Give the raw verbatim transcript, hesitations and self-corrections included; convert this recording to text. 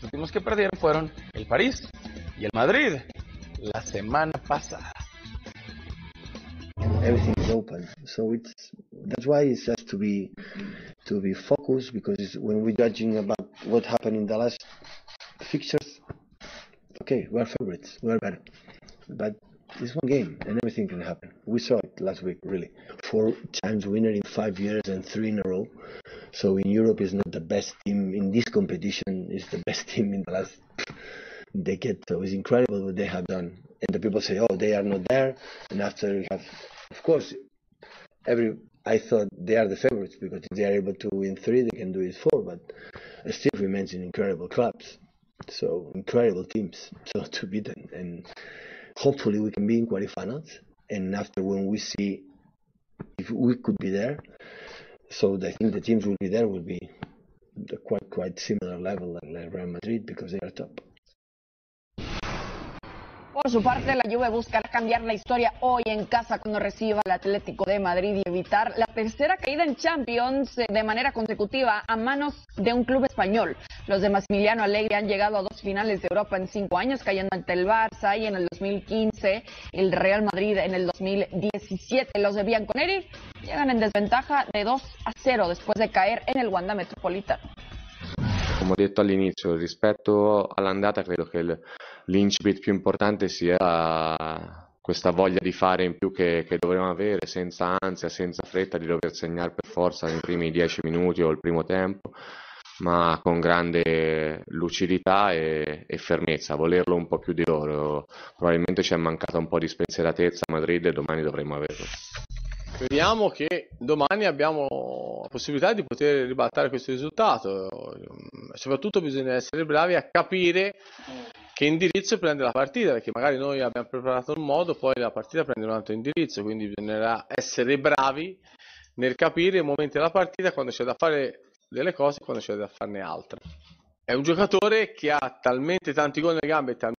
últimos que perdieron fueron el París y el Madrid la semana pasada. Everything is open, so it's that's why it has to be to be focused, because it's, when we're judging about what happened in the last fixtures, okay, we're favorites, we're better, but it's one game and everything can happen. We saw it last week, really. Four times winner in five years and three in a row. So in Europe, is not the best team in this competition. It's the best team in the last decade. So it's incredible what they have done. And the people say, oh, they are not there. And after we have, of course, every I thought they are the favorites, because if they are able to win three, they can do it four. But it still remains in incredible clubs. So incredible teams. So to beat them. And hopefully we can be in quarterfinals. And after, when we see if we could be there, so I think the teams will be there will be the quite quite similar level like Real Madrid, because they are top. Por su parte, la Juve buscará cambiar la historia hoy en casa cuando reciba al Atlético de Madrid y evitar la tercera caída en Champions de manera consecutiva a manos de un club español. Los de Massimiliano Allegri han llegado a dos finales de Europa en cinco años, cayendo ante el Barça y en el dos mil quince el Real Madrid en el dos mil diecisiete. Los de Bianconeri llegan en desventaja de dos a cero después de caer en el Wanda Metropolitano. Come ho detto all'inizio, rispetto all'andata credo che l'incipit più importante sia questa voglia di fare in più che, che dovremo avere, senza ansia, senza fretta di dover segnare per forza nei primi dieci minuti o il primo tempo, ma con grande lucidità e, e fermezza, volerlo un po' più di loro. Probabilmente ci è mancata un po' di spensieratezza a Madrid e domani dovremo averlo. Crediamo che domani abbiamo la possibilità di poter ribaltare questo risultato, soprattutto bisogna essere bravi a capire che indirizzo prende la partita, perché magari noi abbiamo preparato un modo, poi la partita prende un altro indirizzo, quindi bisognerà essere bravi nel capire i momenti della partita, quando c'è da fare delle cose e quando c'è da farne altre. È un giocatore che ha talmente tanti gol nelle gambe e